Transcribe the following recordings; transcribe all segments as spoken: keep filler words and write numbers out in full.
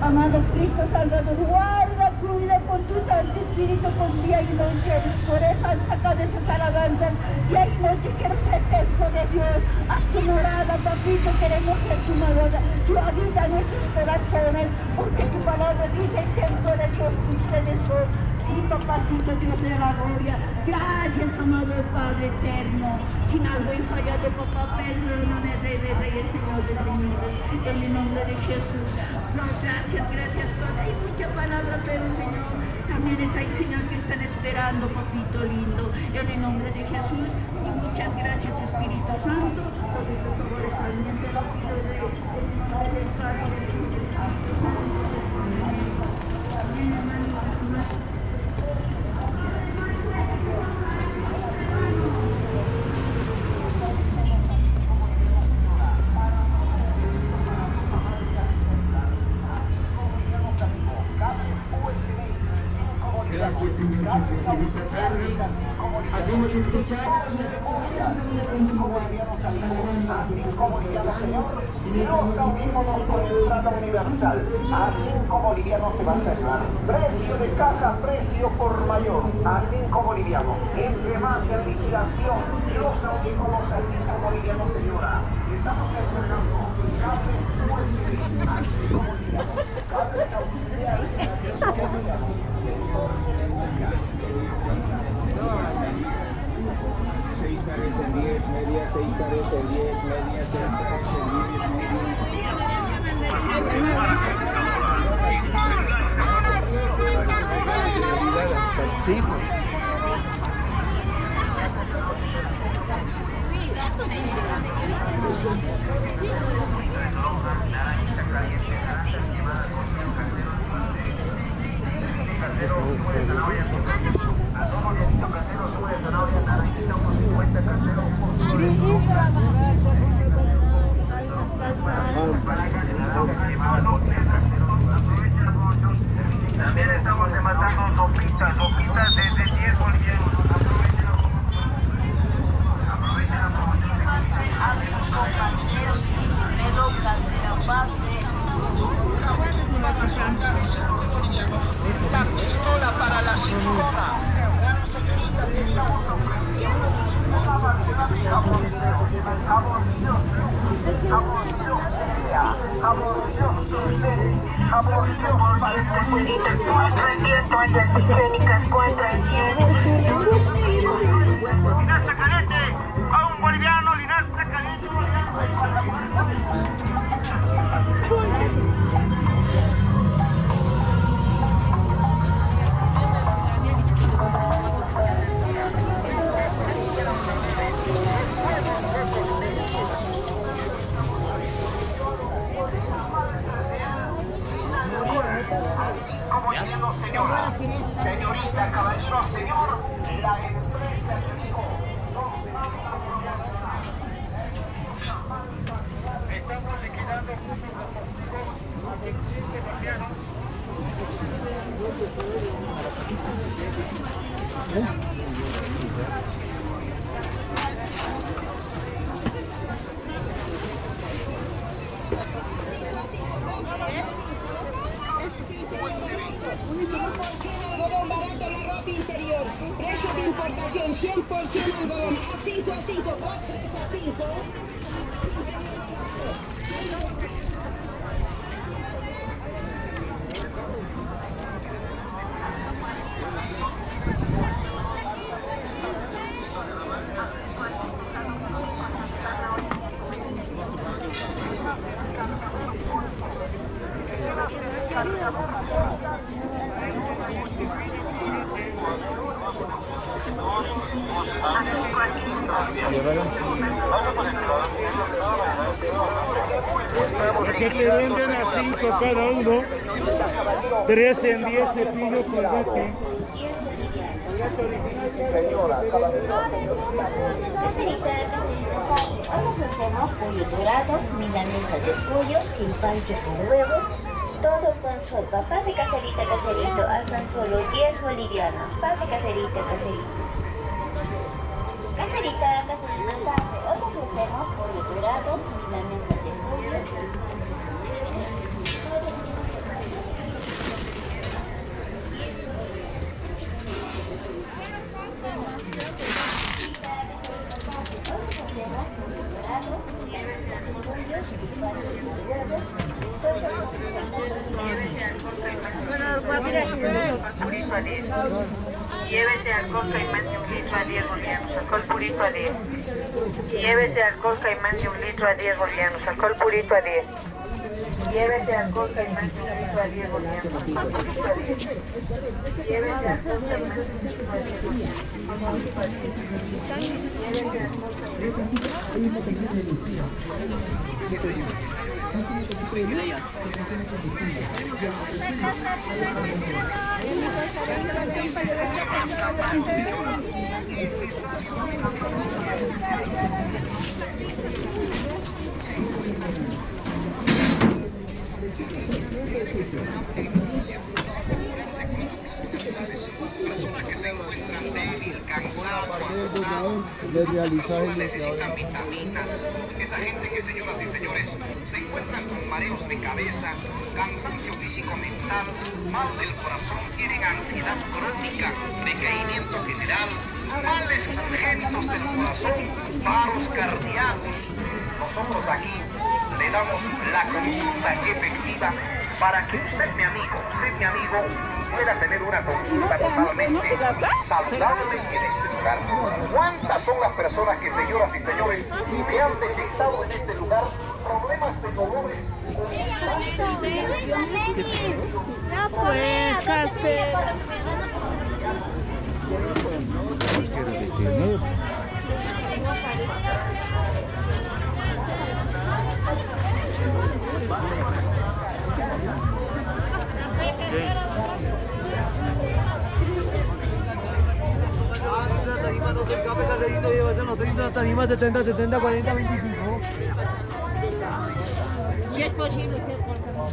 Amado Cristo Salvador, guarda, cuida con tu Santo Espíritu con día y noche. Por eso han sacado esas alabanzas. Día y noche quiero ser templo de Dios. Haz tu morada, papito, queremos ser tu morada. Tu habita en nuestros corazones, porque tu palabra dice el templo de Dios que ustedes son. Sí, papacito, Dios de la gloria. Gracias, amado Padre eterno. Sin algo fallado, papá, perdóname, Rey de Reyes, Señor de Señores. En el nombre de Jesús. No, gracias, gracias, Padre. Hay mucha palabra, pero Señor, también es ahí, Señor, que están esperando, papito lindo. En el nombre de Jesús. Y muchas gracias, Espíritu Santo, por estos favores también te lo pido de en el nombre del Padre, del Hijo y del Santo. Amén, hermano. Gracias, Señor Jesús, en esta tarde hacemos escuchar como liviano, Señor, nos cautivos por el trato universal, así como liviano se va a salvar. Precio de caja, precio por mayor, así como liviano. Entre más en liquidación, los audífonos así como liviano, señora. Estamos entregando cables U S B, así como liviano. Cables auxiliares, así como liviano. seis pares en diez medias, seis pares en diez medias, seis pares en diez También estamos rematando sopitas, sopitas de diez bolivianos. Aprovechen la promoción. A sus compañeros Primero, la pistola para la cintura. Estamos ofreciendo una variedad de jabones. Jaboncillos, jaboncillos, jaboncillos ustedes, jaboncillos para este jueguito. Toallas higiénicas, cuatro en Linaza caliente, a un boliviano, linaza caliente, como diciendo señora, señorita, caballero, señor, la empresa que dijo, estamos liquidando junto con los a veinticinco bolivianos. Algodón barato, la ropa interior. Precio de importación cien por ciento algodón. A cinco a cinco, boxes a cinco. Que te venden a cinco cada uno, trece en diez cepillos colgate. Ahora ofrecemos pollo dorado, milanesa de pollo, sin pancho con huevo, todo con sopa. Pase caserita, caserito, hasta solo diez bolivianos. Pase caserita, caserito. Caserita, caserita, pase. Hoy ofrecemos pollo dorado, milanesa de pollo. Llévese alcohol caimán de un litro a diez bolivianos, alcohol purito a diez. Llévese alcohol caimán de un litro a diez bolivianos, alcohol purito a diez. Llévese alcohol caimán de un litro a diez bolivianos, alcohol purito a diez. Llévese alcohol caimán de un litro a diez bolivianos, alcohol purito a diez. Llévese alcohol de realizar el necesitan vitaminas. Esa gente que, señoras y señores, se encuentran con mareos de cabeza, cansancio físico-mental, mal del corazón, tienen ansiedad crónica, decaimiento general, males congénitos del corazón, paros cardíacos. Nosotros aquí le damos la consulta efectiva para que usted, mi amigo, usted, mi amigo, pueda tener una consulta totalmente saludable en este lugar. ¿Cuántas son las personas que, señoras y señores, se han detectado en este lugar problemas de dolores? No pues, Castel. Tarima setenta, setenta, cuarenta, veinticinco. Si es posible, por favor.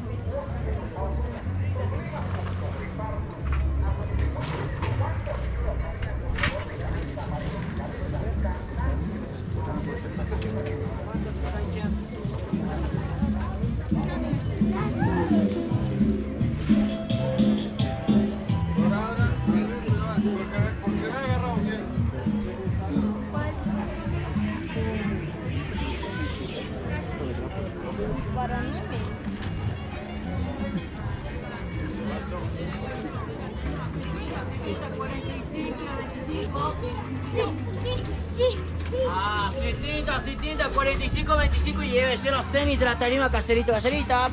Ah, setenta, setenta, cuarenta y cinco, veinticinco y llévese los tenis de la tarima, caserito, caserita.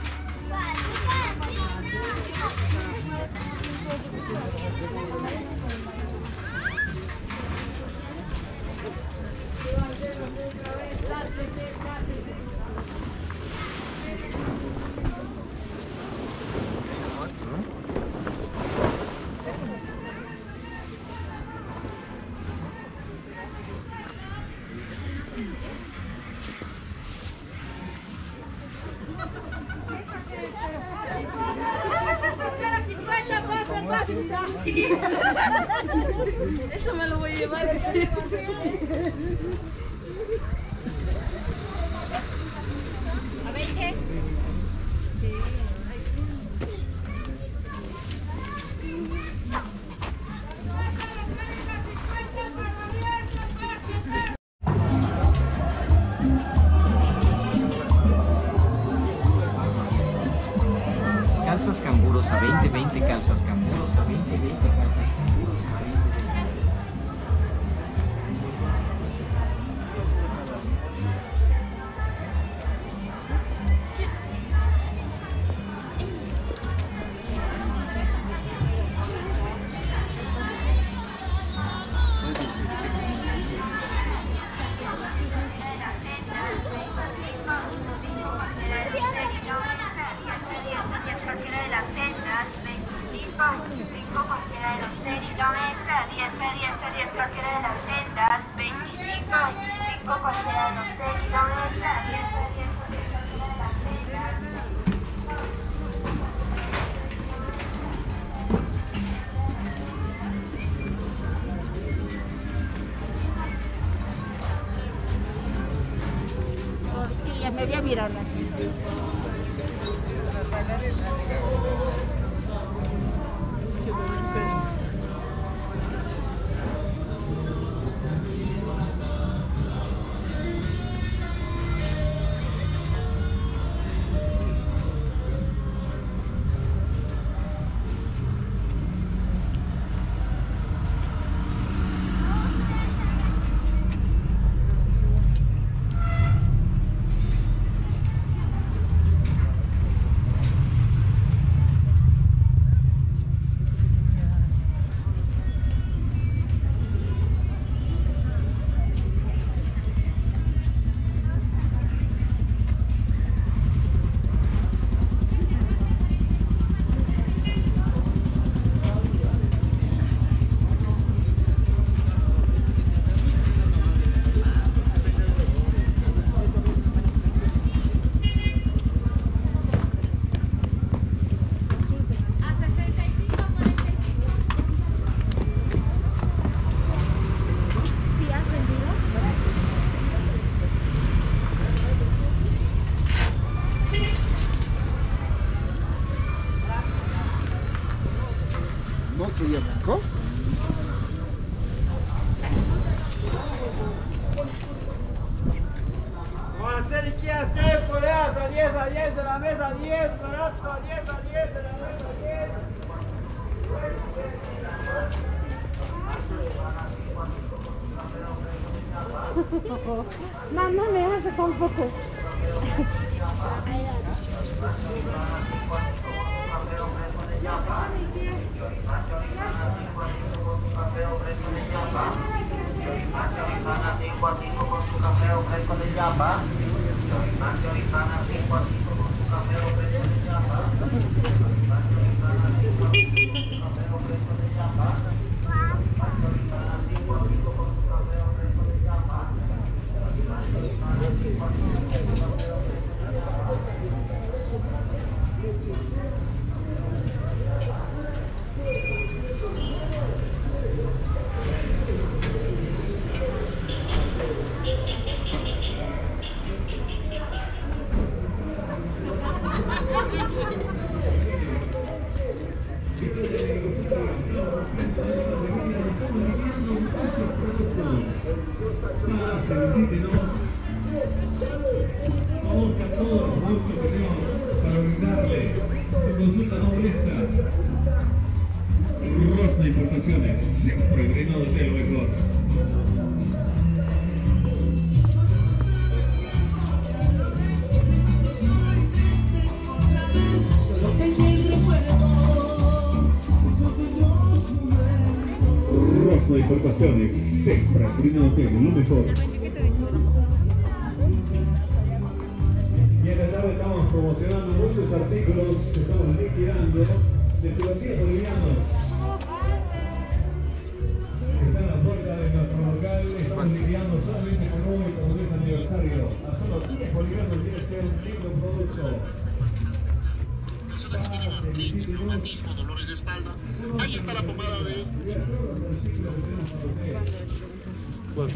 Eso me lo voy a llevar. Sí. A ver qué. Calzas camburos a veinte veinte, calzas camburos a veinte veinte, calzas camburos a veinte veinte. Cualquiera de las tendas, veinticinco, veinticinco, cualquiera de los tenis, no me entra, diez, diez, diez, cualquiera de las tendas, veinticinco, veinticinco, cualquiera de los tenis, no me entra, diez, diez, diez, cualquiera de las tendas. Tortilla, me voy a mirarla. quería pico. Vamos a hacer, ¿qué hacer? Colegas, a diez, a diez de la mesa, diez, barato, a diez, a diez de la mesa, diez. No, no me hace tampoco. Rosa Importaciones, siempre brindándote lo mejor. Rosa Importaciones, siempre brindándote lo mejor. Y en esta tarde estamos promocionando muchos artículos que estamos liquidando de tuberías bolivianos. Están a la puerta de nuestro local, estamos liquidando solamente con hoy, como es aniversario. A solo diez bolivianos tiene que ser un lindo producto. Personas que tienen artritis, reumatismo, dolores de espalda, ahí está la pomada de... Bueno.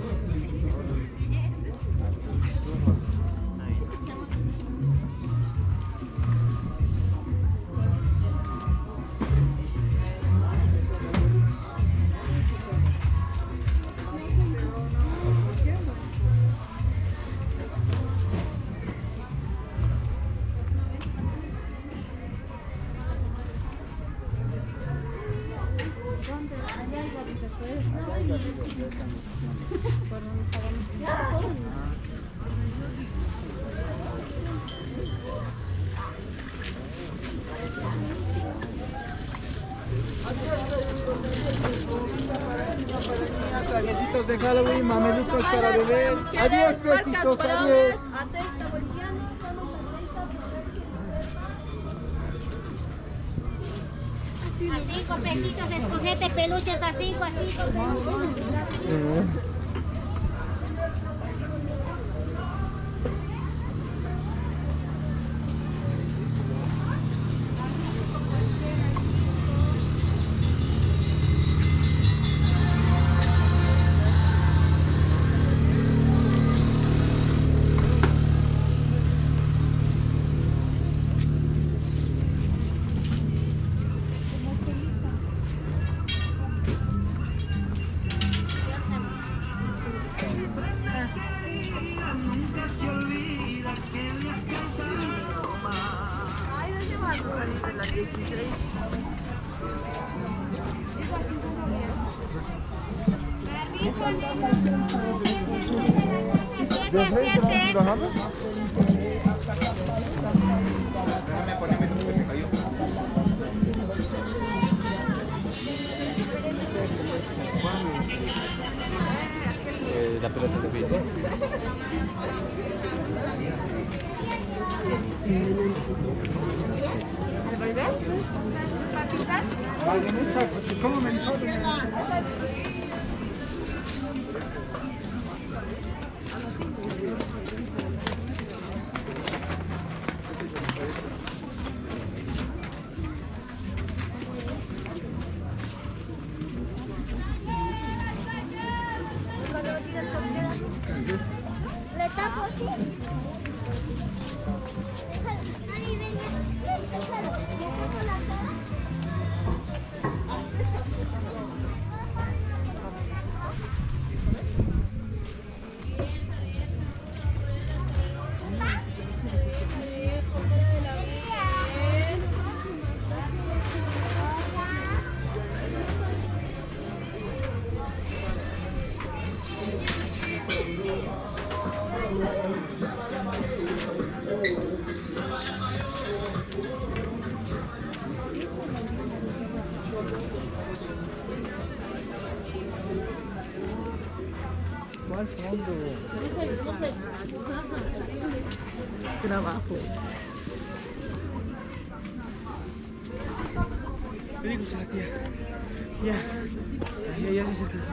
Trajecitos de Halloween, mamelucos para bebés. Adiós, besitos, para adiós. hombres, atenta, boliviano, somos atletas. A cinco pesitos de juguete, peluches a cinco, a cinco peluches. La pelota de piso. ¿Devolver? ¿Papitas? ¿Cómo me dijo? Le tapo así. Déjalo. Ay, venga. Déjalo. Le tapo la cara. al fondo. Trabajo. ¿Qué dijo la tía? Ya. Ya, ya se te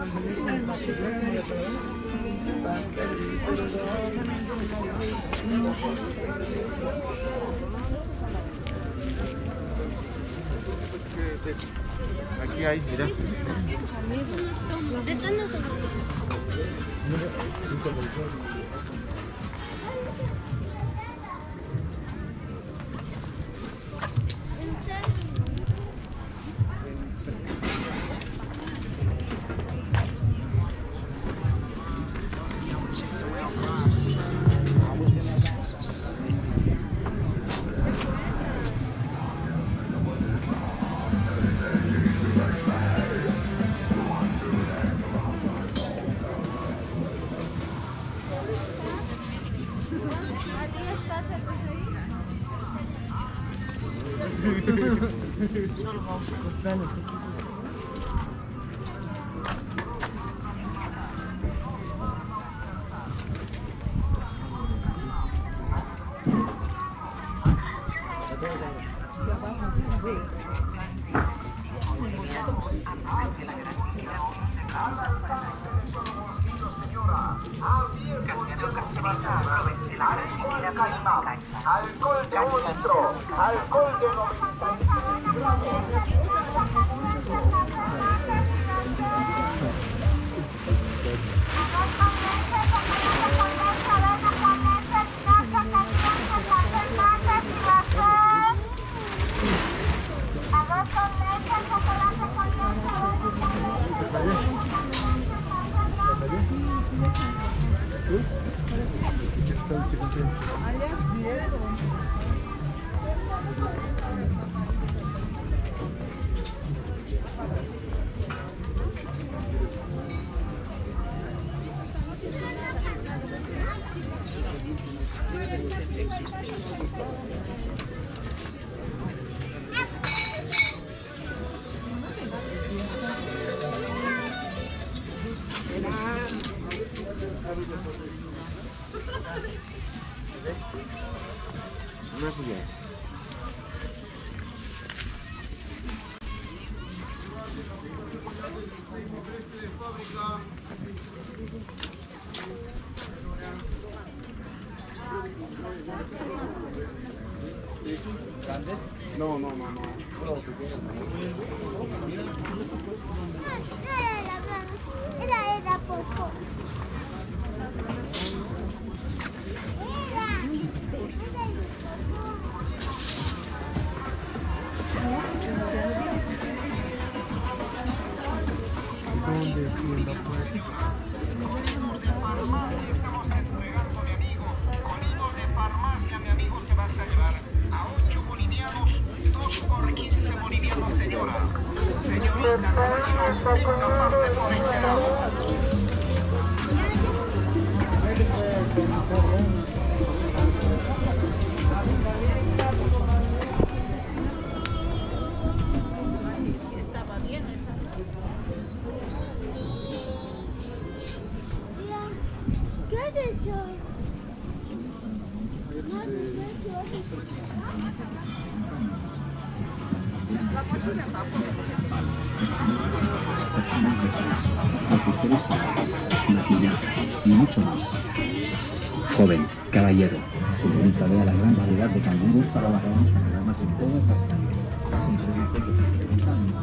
Aquí hay, mira. Estas no son. Solo vamos a comprar este equipo. Alcohol de un litro, alcohol de noventa y seis Unas diez. ¿Grandes? No, no, no, no. Era, era poco. ¿Dónde tienda pues? Conmigo de farmacia, mi amigo, te vas a llevar a ocho bolivianos, dos por quince bolivianos, señora. Señorita, caballero, esta parte por enterado. ¿Qué has hecho? La mochila tampoco. Maquillaje y mucho más. Joven, caballero, señorita, vea la gran variedad de canguros para las ramas panoramas en todas las calles. Sin productos de cincuenta años.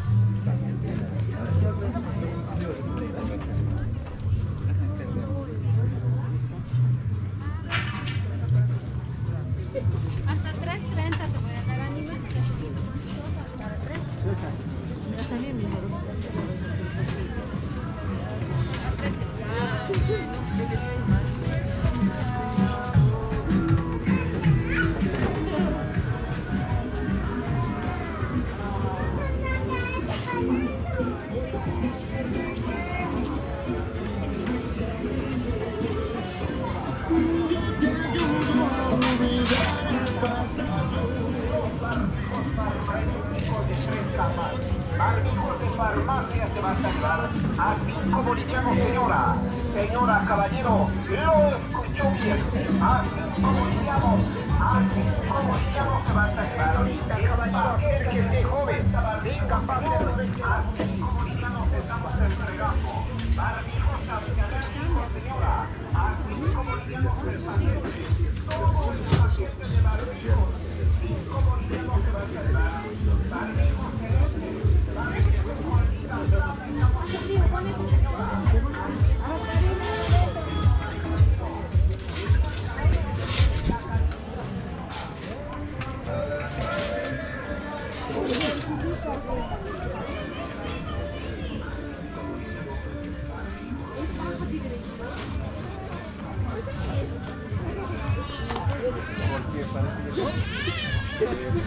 Hasta tres treinta te voy a dar a nivel. Para tres. Mira, también mismo. Artículos de farmacia te vas a llevar a cinco bolivianos, señora. Señora, caballero, lo escuchó bien. Así como lidiamos, así como lidiamos se va a sacar. Ahorita, caballero, acérquese, joven. Venga, pase. Así como lidiamos estamos entregando. Barbijos antialérgicos, señora. Así como lidiamos el paquete. Todo el paquete de barbijos. Así como lidiamos se va a sacar. Barbijos celestes. Barbijos con señora. Porque parece que...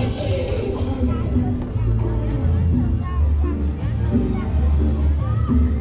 Thank you.